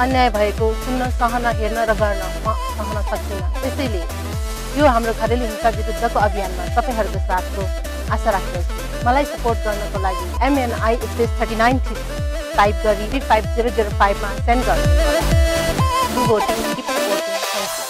अन्याय भएको सुन्न, सहन, हेर्न र गर्न म सहन सक्दिनँ। त्यसैले यो हाम्रो घरेलु हिंसा विरुद्धको अभियानमा तपाईँहरूको साथको आशा राख्दछु। मलाई सपोर्ट गर्नको लागि MNI स्पेस 39 टाइप गरी 35005 मा सेन्ड गर्नुहोस्।